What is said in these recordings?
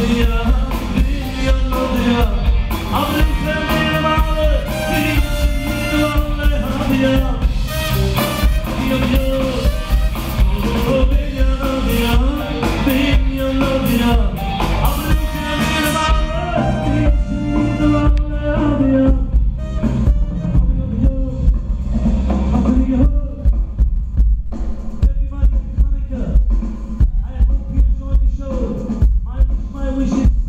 Everybody, Hanukkah. I hope you enjoyed the show. My wish is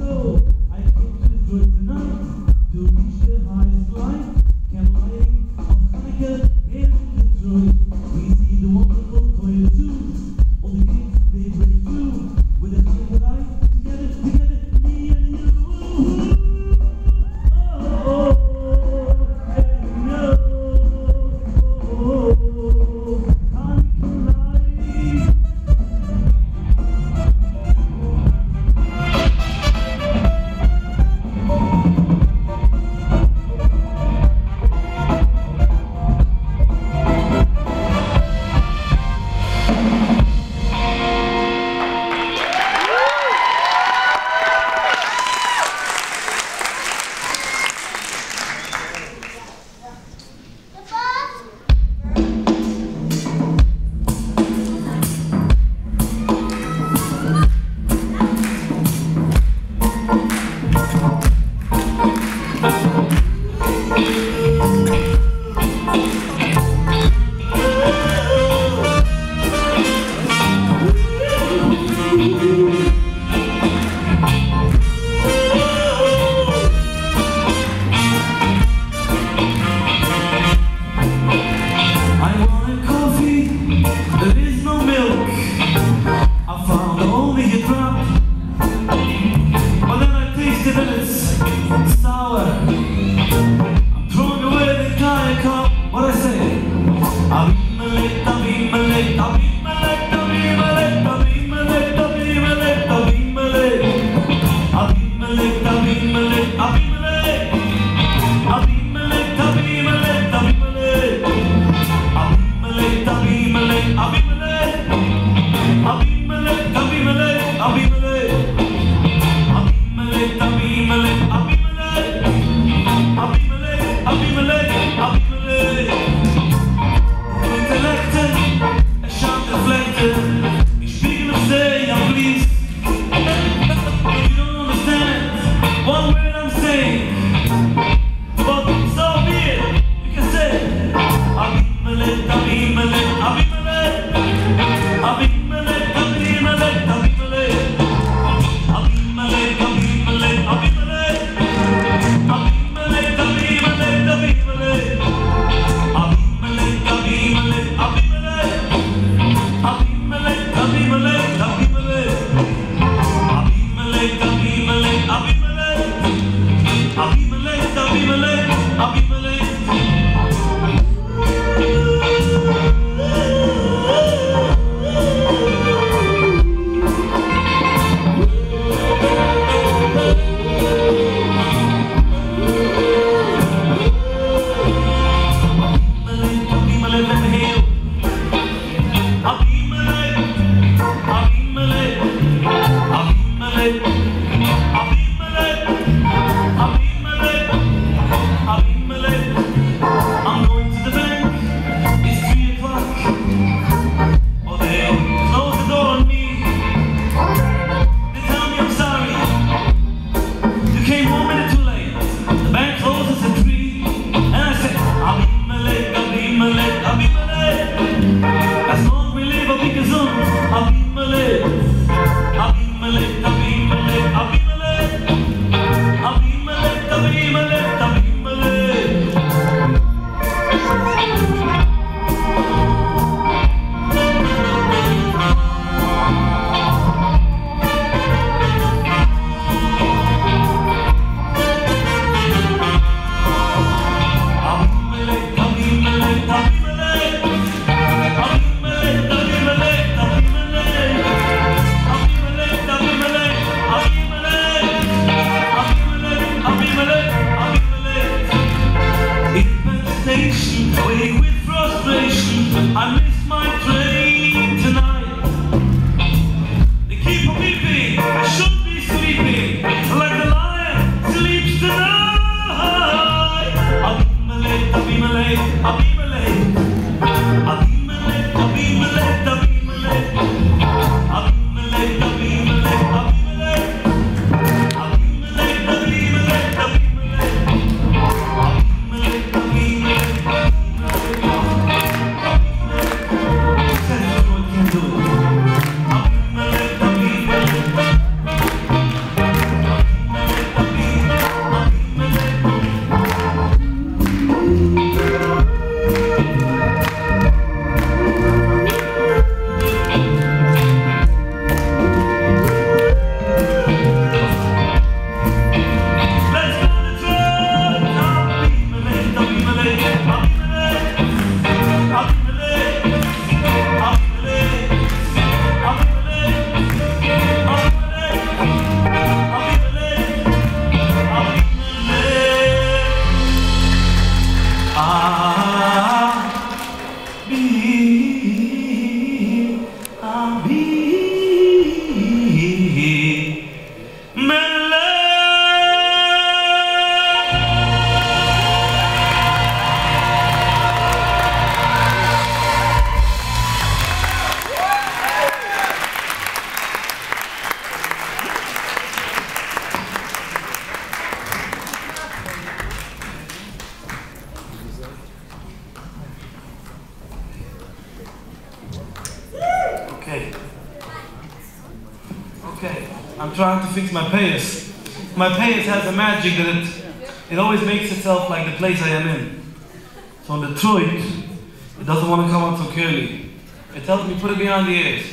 trying to fix my payas. My payas has a magic that it always makes itself like the place I am in. So in Detroit, it doesn't want to come out so clearly. It tells me put it behind the ears.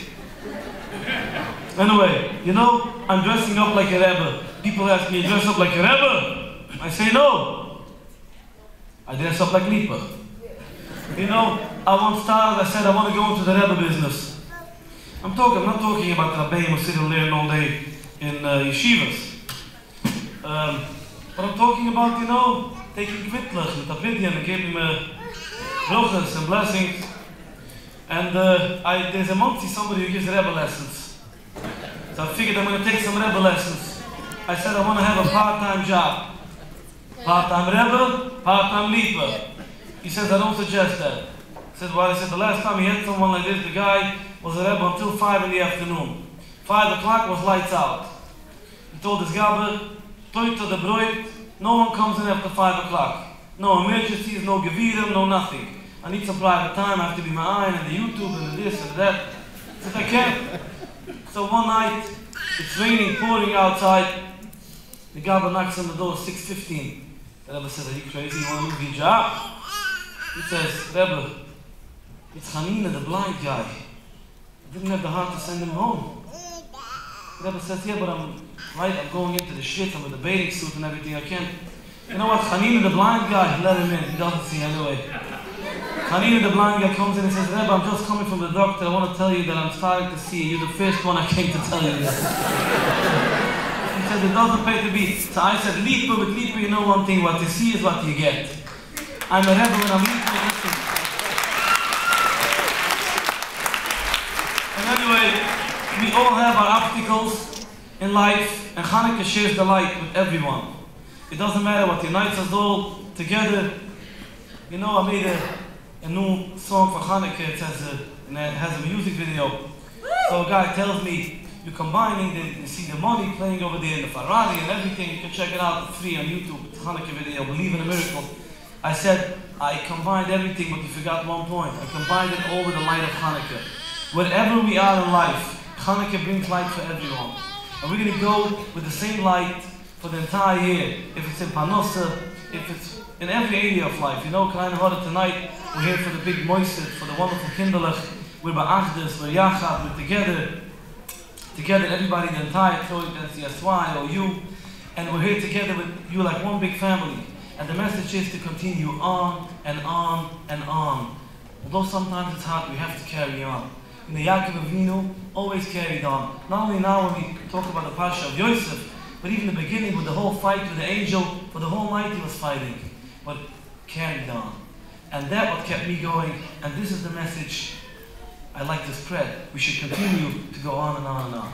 Anyway, you know, I'm dressing up like a Rebbe. People ask me, dress up like a Rebbe? I say no. I dress up like Lipa. You know, I once started, I said I want to go into the Rebbe business. I'm not talking about Rabbeim who sit and learn all day in yeshivas. But I'm talking about, you know, taking kvitlach with Avidian and giving brochas and blessings. And there's a Monsey, somebody who gives Rebbe lessons. So I figured I'm going to take some Rebbe lessons. I said I want to have a part-time job. Part-time Rebbe, part-time Lipa. He says, I don't suggest that. I said, well, I said, the last time he had someone like this, the guy was a Rebbe until 5 in the afternoon. 5 o'clock was lights out. He told his Gabber, Toita de Broit, no one comes in after 5 o'clock. No emergencies, no gevirim, no nothing. I need some private time, I have to be my eye and the YouTube and the this and that. I said, I can't. So one night, it's raining, pouring outside. The Gabber knocks on the door, 6:15. The Rebbe says, are you crazy? You want to lose your job? He says, Rebbe, it's Hanina, the blind guy. I didn't have the heart to send him home. The Rebbe says, yeah, but I'm going into the shit, I'm with the bathing suit and everything, I can't. You know what, Hanina, the blind guy, let him in, he doesn't see anyway. Hanina, the blind guy, comes in and says, Rebbe, I'm just coming from the doctor, I want to tell you that I'm starting to see. You're the first one I came to tell you this. He said, it doesn't pay to be. So I said, Lipa, with Lipa, you know one thing, what you see is what you get. I'm a Rebbe when I'm Lipa, listen. And anyway, we all have our obstacles in life, and Hanukkah shares the light with everyone. It doesn't matter what unites us all together. You know, I made a new song for Hanukkah. It has a music video. So a guy tells me, you're combining, you see the money playing over there, the Ferrari and everything. You can check it out for free on YouTube. It's a Hanukkah video, Believe in a Miracle. I said, I combined everything, but you forgot one point. I combined it all with the light of Hanukkah. Wherever we are in life, Hanukkah brings light for everyone. And we're going to go with the same light for the entire year. If it's in Panosa, if it's in every area of life. You know, Kleine Horde, tonight we're here for the big moiset, for the wonderful kinderlich. We're ba'achdas, we're yachad, we're together. Together, everybody, the entire Troy, NCSY, or you. And we're here together with you like one big family. And the message is to continue on and on and on. Although sometimes it's hard, we have to carry on. In the Yaakov Avinu, always carried on. Not only now when we talk about the Pasha of Yosef, but even in the beginning with the whole fight with the angel, for the whole night he was fighting. But carried on. And that what kept me going, and this is the message I like to spread. We should continue to go on and on and on.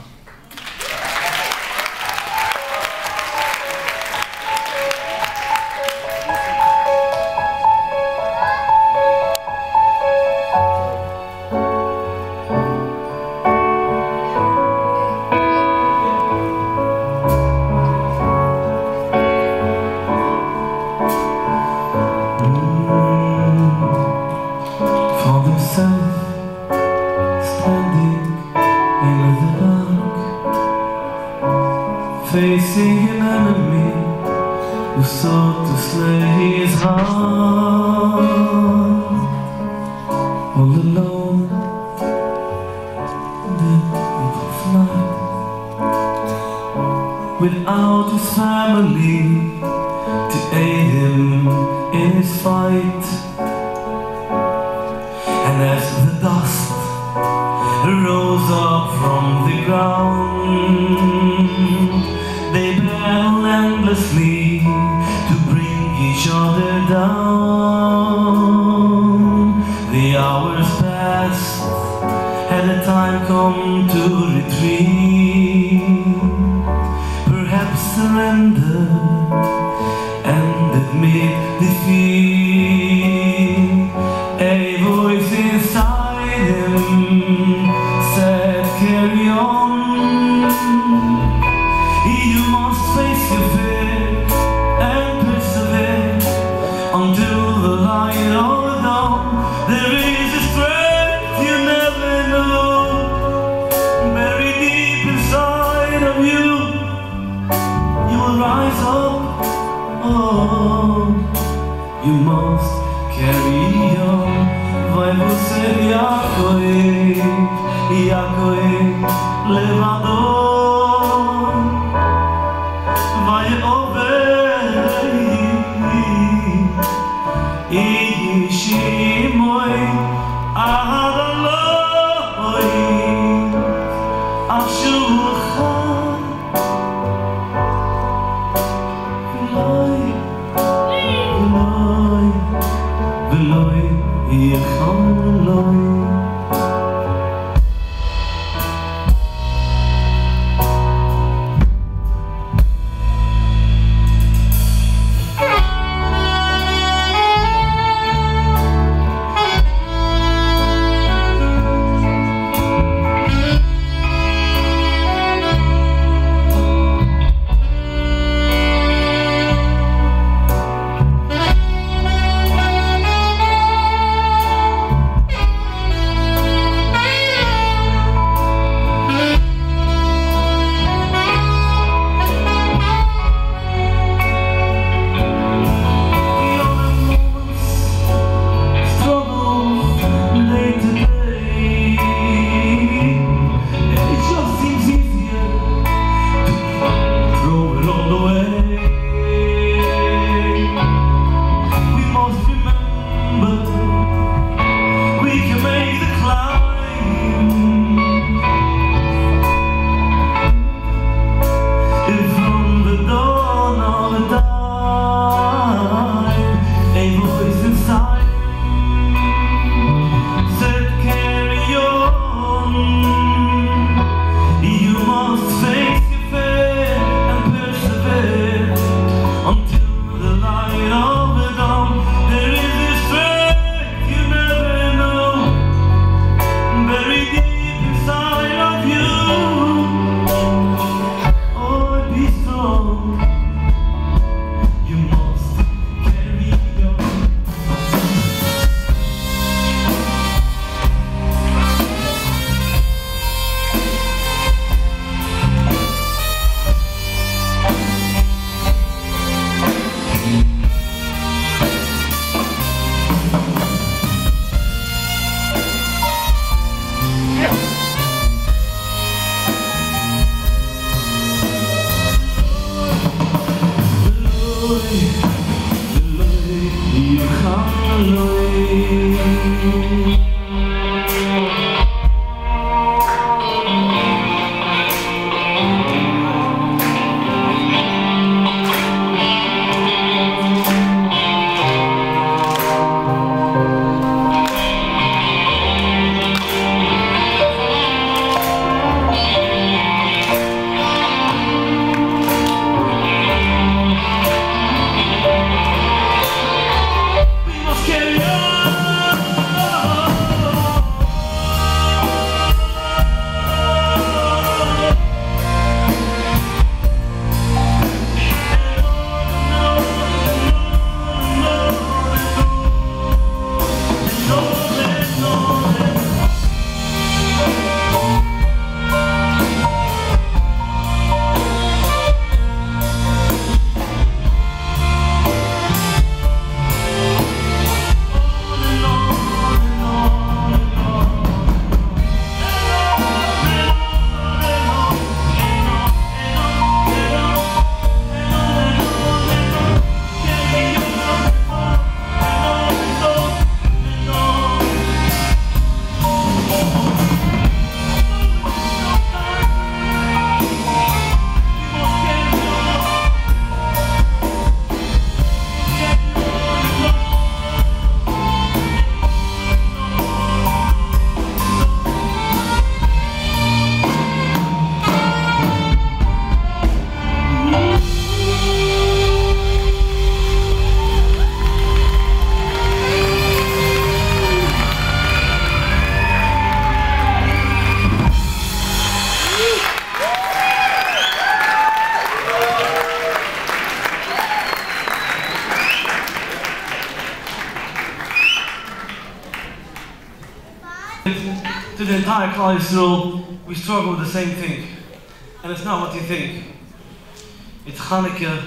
Facing an enemy who sought to slay his heart. All alone in the deep of night, without his family to aid him in his fight. And as the dust rose up from the ground, they battle endlessly to bring each other down. The hours passed, had the time come to retreat, perhaps surrender and admit defeat. A voice inside him said, carry on. You must face your fear and persevere until the light of the dawn. There is a strength you never know, buried deep inside of you. You must carry on. Vai você Yaakov levador. Vai over Shimoi Adaloi Ashucha V'loi Yecholoi. To the entire Klal Yisrael, we struggle with the same thing. And it's not what you think. It's Hanukkah,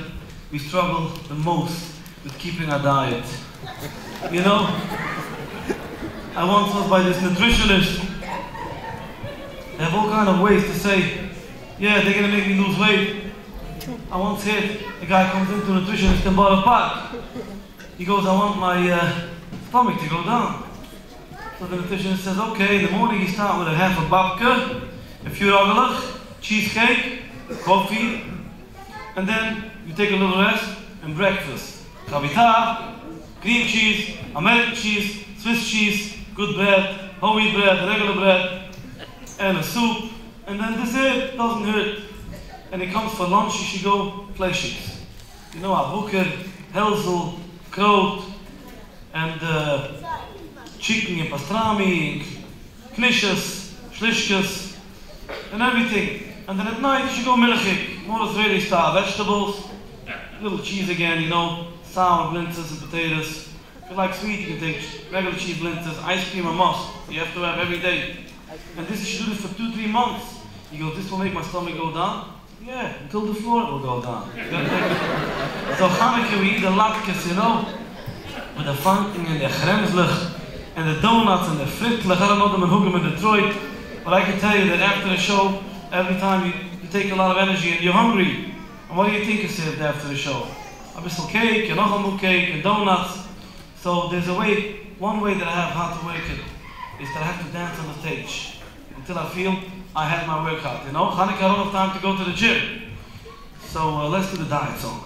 we struggle the most with keeping our diet. You know, I once was by this nutritionist. They have all kind of ways to say, yeah, they're gonna make me lose weight. I once heard a guy comes into a nutritionist in Borough Park. He goes, I want my stomach to go down. So the nutritionist says, okay, in the morning you start with a half a babka, a few rogalach, cheesecake, coffee, and then you take a little rest and breakfast. Chavita, cream cheese, American cheese, Swiss cheese, good bread, whole wheat bread, regular bread, and a soup, and then dessert doesn't hurt. And it comes for lunch, you should go fleshies. You know, avuker, helzel, kroot, and chicken and pastrami, knishes, shlishkes, and everything. And then at night you should go milchik, more Israeli style, vegetables, little cheese again, you know, sour blintzes and potatoes. If you like sweet, you can take regular cheese blintzes, ice cream a must. You have to have every day. And this, you should do this for 2-3 months. You go, this will make my stomach go down? Yeah, until the floor will go down. So Hanukkah we eat the latkes, you know, with the funking and the chremslich, and the donuts and the frittlich. I don't know them in Hugem in Detroit, but I can tell you that after the show, every time you take a lot of energy and you're hungry. And what do you think is served after the show? A bissel cake, and noch cake, and donuts. So there's a way, one way that I have how to work it, is that I have to dance on the stage until I feel I had my workout. You know, Hanukkah, I don't have time to go to the gym. So let's do the diet song.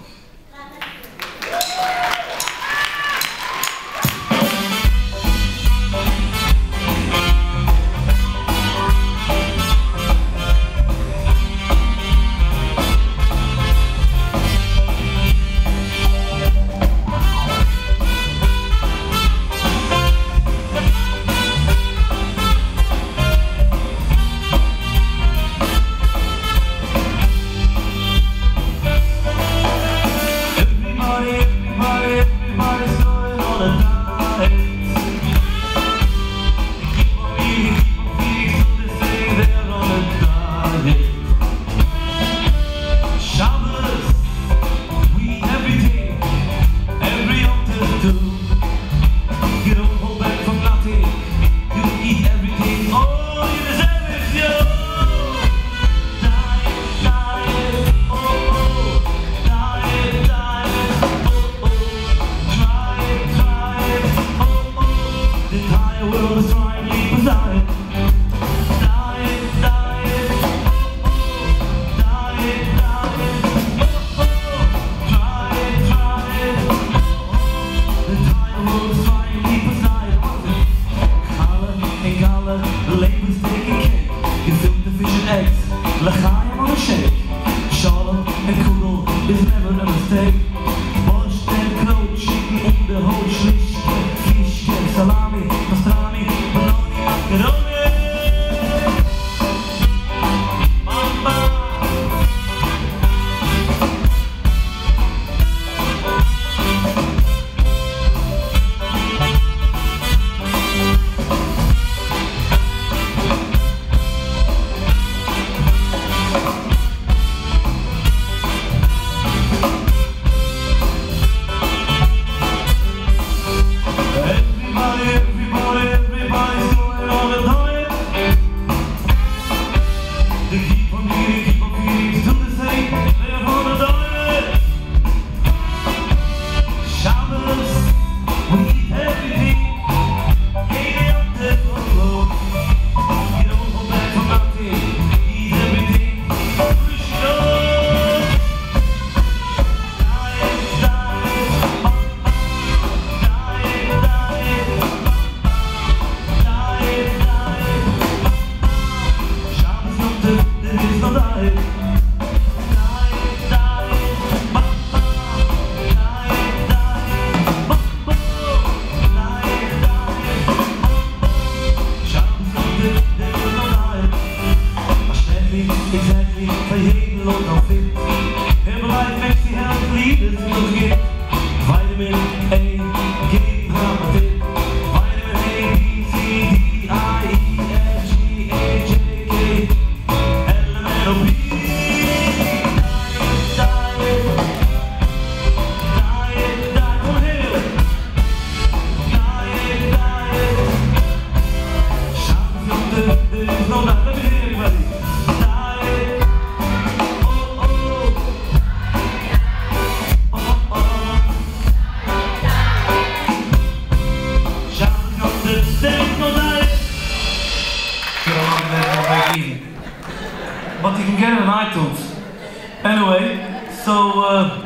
Anyway, so,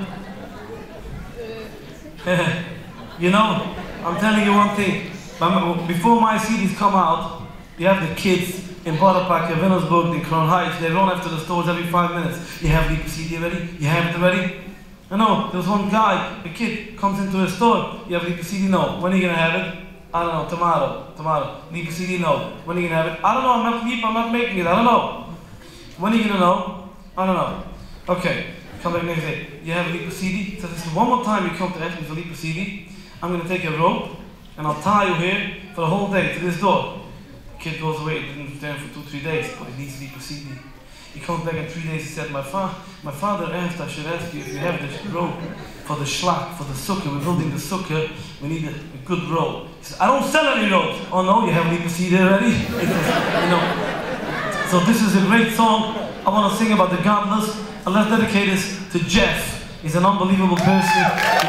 you know, I'm telling you one thing. Before my CDs come out, you have the kids in Bodepakke, Wilhelmsburg, in Crown Heights. They run after the stores every 5 minutes. You have the CD ready? You have it ready? I know, there was one guy, a kid, comes into a store. You have the CD? No. When are you going to have it? I don't know, tomorrow. Leave CD? No. When are you going to have it? I don't know, I'm not making it, I don't know. When are you going to know? I don't know. Okay, come back next day. You have a Lipa CD? So this is one more time you come to ask me for Lipa CD. I'm going to take a rope and I'll tie you here for the whole day to this door. The kid goes away, he didn't stand for 2-3 days, but he needs Lipa CD. He comes back in 3 days, he said, my father asked I should ask you if you have this rope for the shlak, for the sukkah. We're building the sukkah, we need a good rope. He said, I don't sell any ropes. Oh no, you have Lipa CD already? You know. So this is a great song. I want to sing about the godless. And let's dedicate this to Jeff. He's an unbelievable person.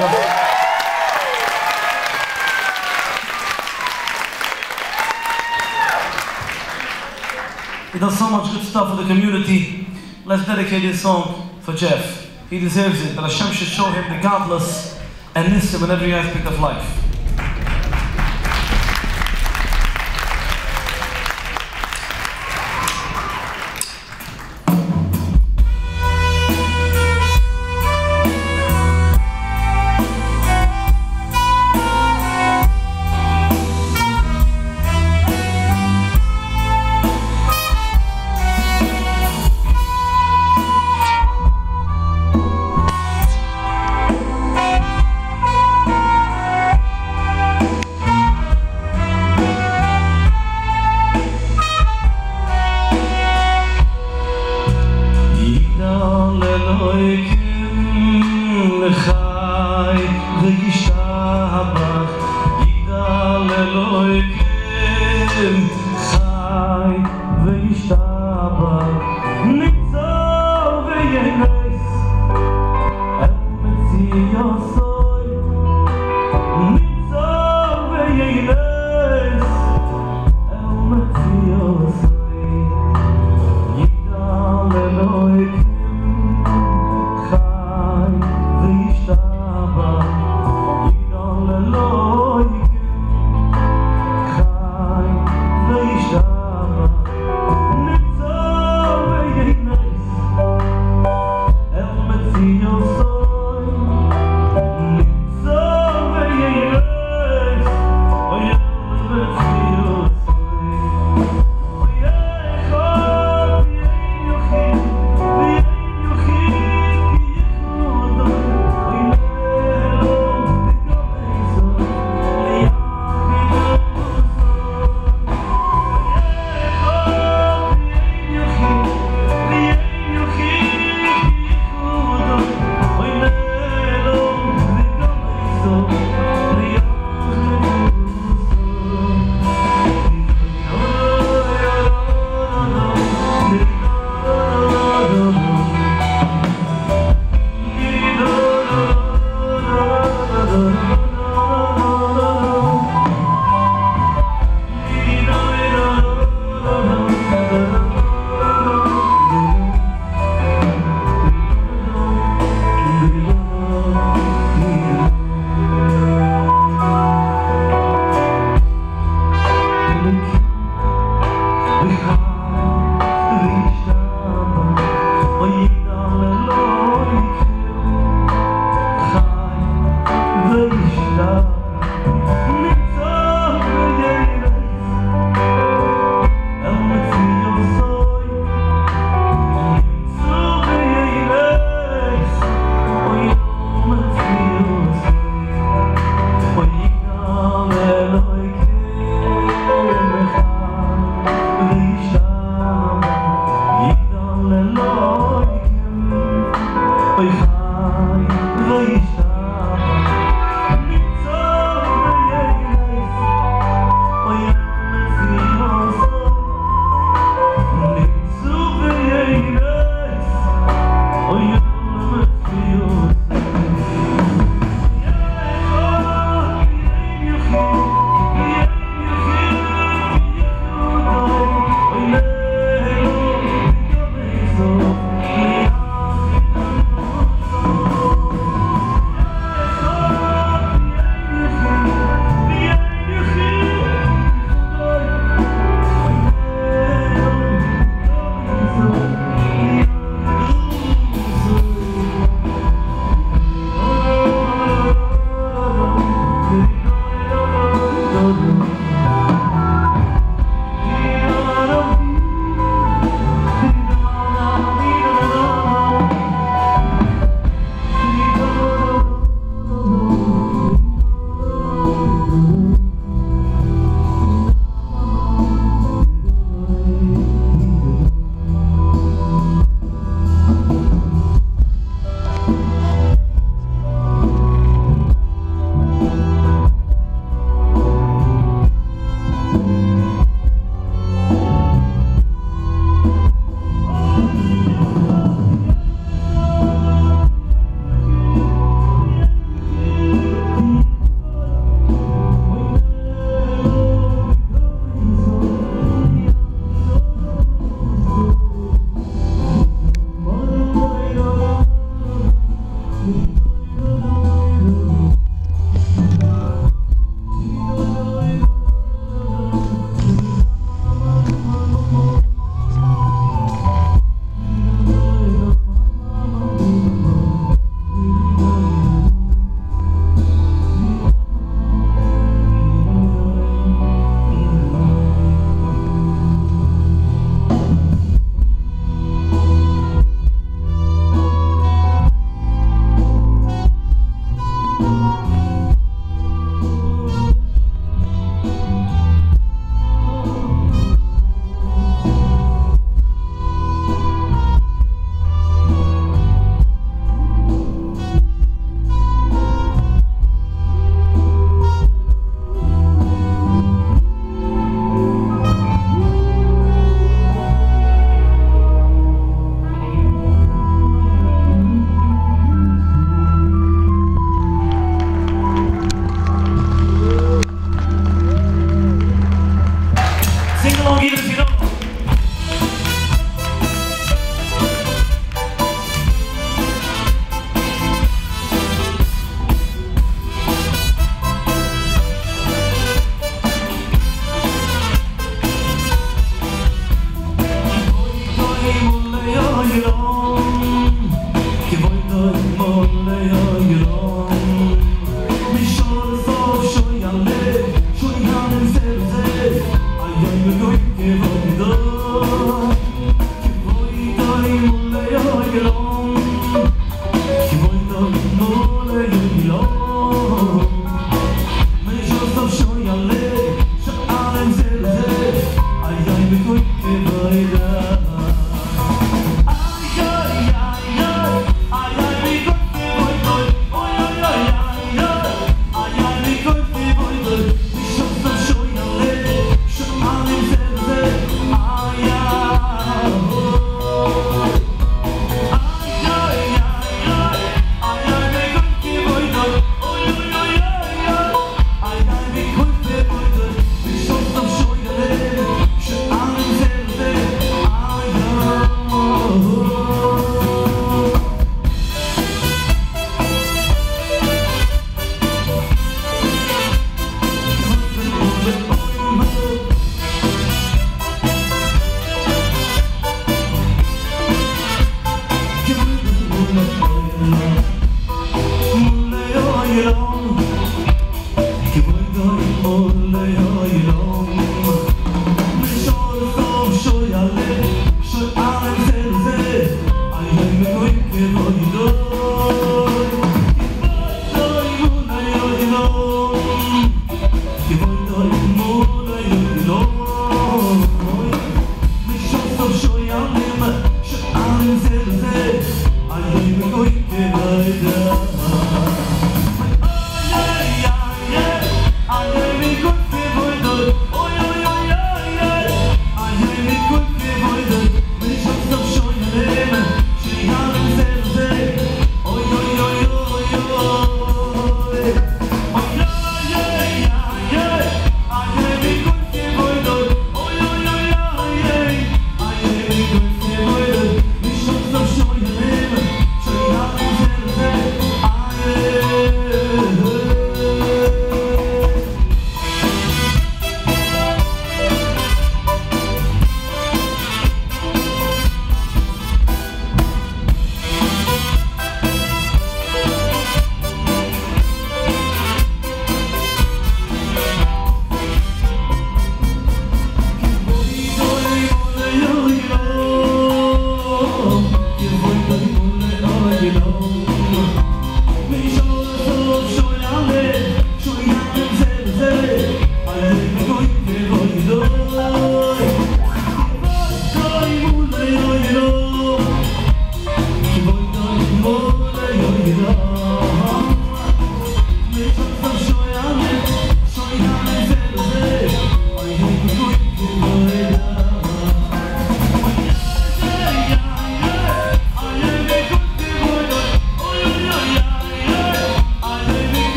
He does so much good stuff for the community. Let's dedicate this song for Jeff. He deserves it. But Hashem should show him the godless and miss him in every aspect of life.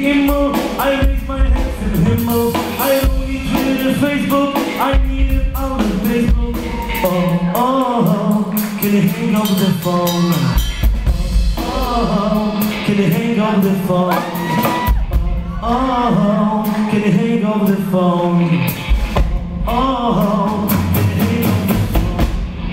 Himmel, I raise my hands in Himmel. I don't need Twitter, Facebook, I need it out of Facebook. Oh, oh, can you hang up the phone? Oh, can you hang up the phone? Oh, can you hang up the phone? Oh, can you hang up the phone?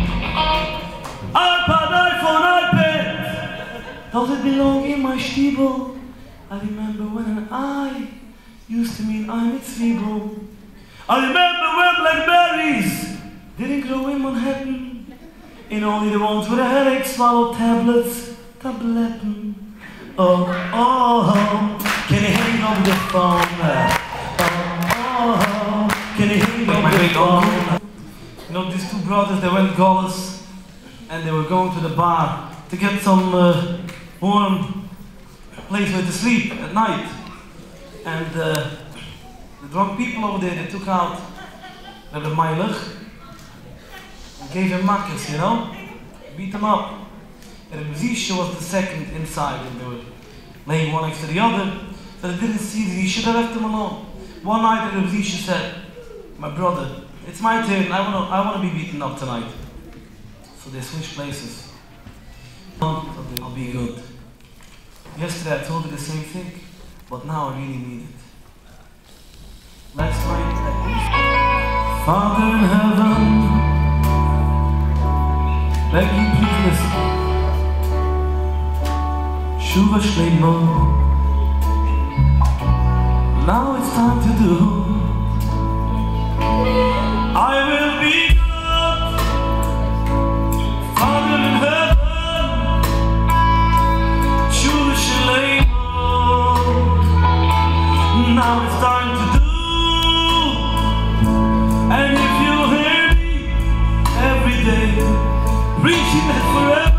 iPad, iPhone, iPad, does it belong in my stiebel? I remember when an I used to mean I'm its feeble. I remember when blackberries didn't grow in Manhattan, and only the ones with a headache swallowed tablets, tabletten. Oh, oh, can you hang up the phone? Oh, oh, can you hang up the phone? You know, these two brothers, they went goalless, and they were going to the bar to get some warm place where to sleep at night. And the drunk people over there, they took out the Meilig and gave him makkes, you know? Beat him up. And the musician was the second inside, and they were laying one next to the other. So they didn't see that he should have left them alone. One night the musician said, "My brother, it's my turn, I wanna be beaten up tonight." So they switched places. I'll be good. Yesterday I told you the same thing, but now I really mean it. Last night at least. Father in heaven, beg you please listen. Shuva Shlemo, now it's time to do. I will be good, Father in heaven, Shuva Shlemo, now it's time to do. And if you hear me every day, preaching that forever